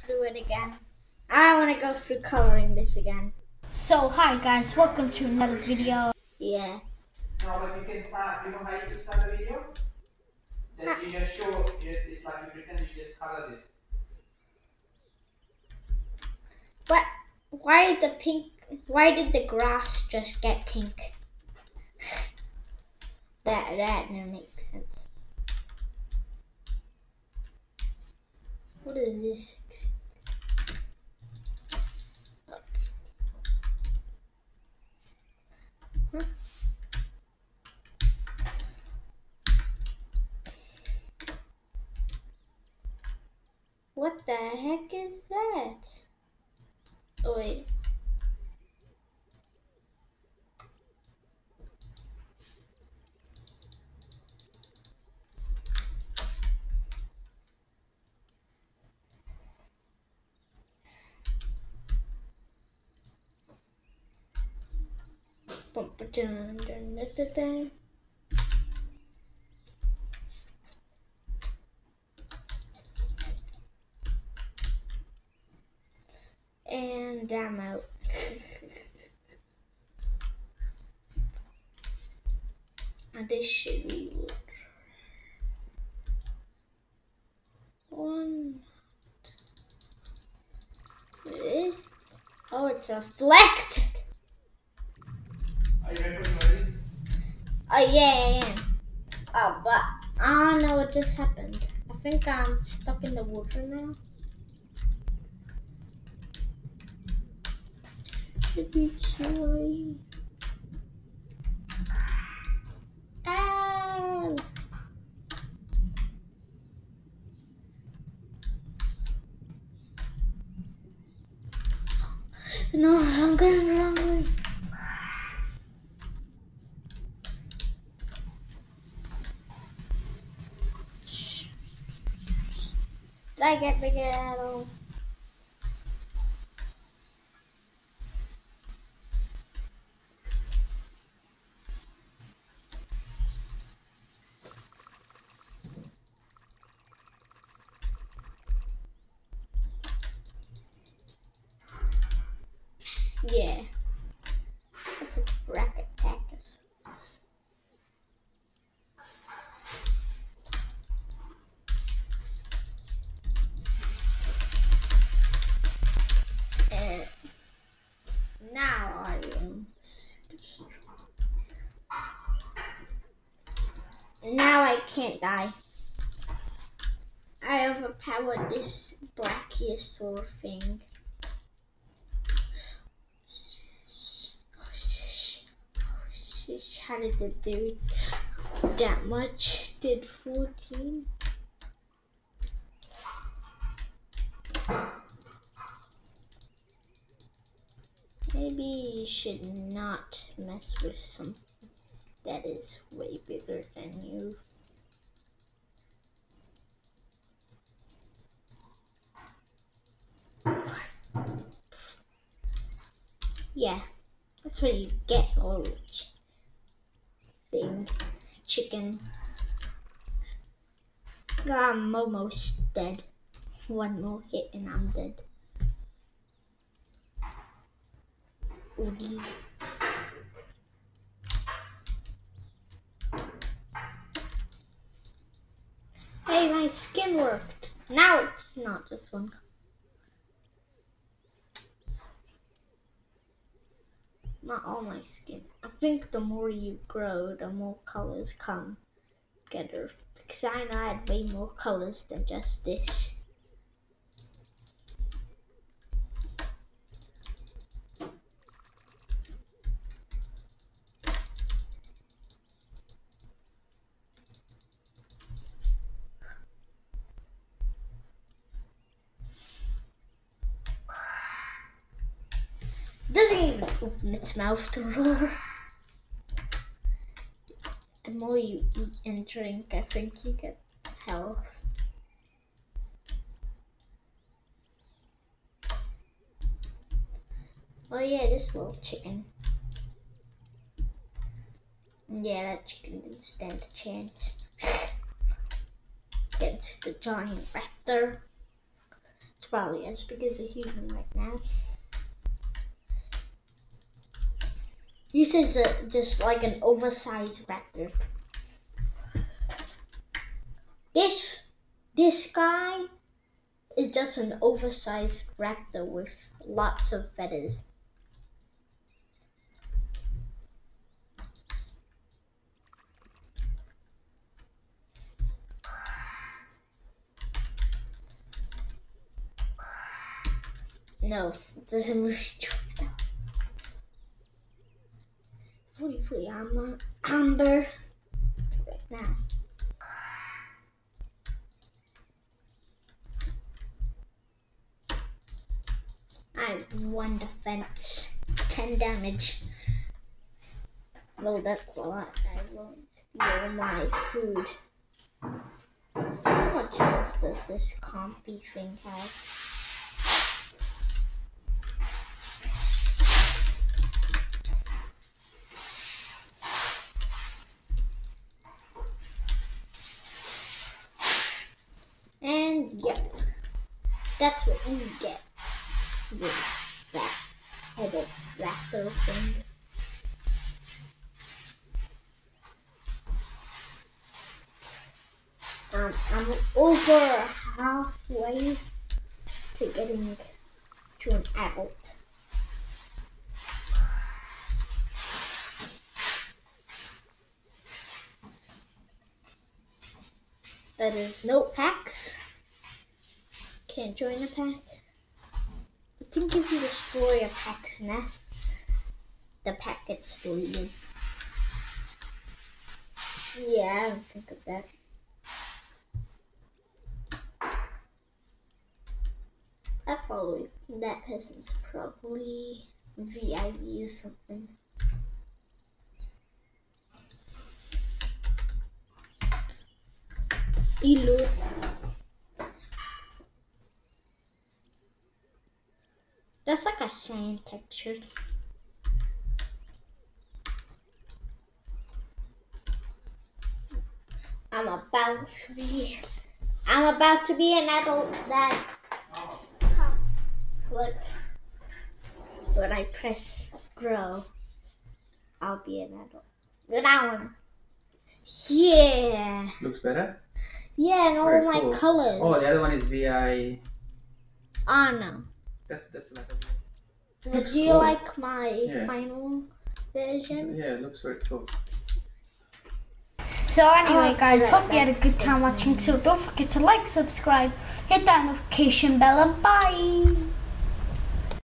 through it again. I want to go through coloring this again. So hi guys, welcome to another video. Yeah. No, but you can start. You know how you start the video? That you just show. It's like you pretend you just colored it. But why did the grass just get pink? That doesn't make sense. What is this? Huh? What the heck is that? Oh wait. Bum, ba, dun, dun, dun, dun, dun. And I'm out. And this should be wood. One. This. Oh, it's reflected. Are you ready? Oh yeah, I am. Oh, but I don't know what just happened. I think I'm stuck in the water now. Should be killing. Ow! No, I'm going the wrong way. Did I get bigger at all? Yeah. That's a Brachiotaxus. And now I am. Now I can't die. I overpowered this Brachiosaur thing. How did it do that much? Did 14? Maybe you should not mess with something that is way bigger than you. Yeah, that's what you get, little thing. Chicken. I'm almost dead. One more hit and I'm dead. Oogie. Hey, my skin worked. Now it's not this one. Not all my skin. I think the more you grow, the more colors come together. Because I know I had way more colors than just this. It doesn't even open its mouth to roar. The more you eat and drink, I think you get health. Oh yeah, this little chicken. Yeah, that chicken didn't stand a chance against the giant raptor. It's probably as big as a human right now. This is just like an oversized raptor. This guy is just an oversized raptor with lots of feathers. No, it doesn't move straight up. Fully amber right now. I have 1 defense, 10 damage. Well, that's a lot. I won't steal my food. What chance does this compy thing have? And yep, that's what you get with that headed raptor thing. I'm over halfway to getting to an adult. That is no packs. Can't join a pack. I think if you destroy a pack's nest, the pack gets deleted. Yeah, I don't think of that. That person's probably VIV or something. Elo. That's like a sand texture. I'm about to be an adult. That when I press grow, I'll be an adult. That one. Yeah. Looks better? Yeah, and all Very my cool. colors. Oh, the other one is VI. Oh no. That's like a... But do you cool. like my final version? Yeah, it looks very cool. So anyway guys, hope you had a good time watching. So don't forget to like, subscribe, hit that notification bell, and bye!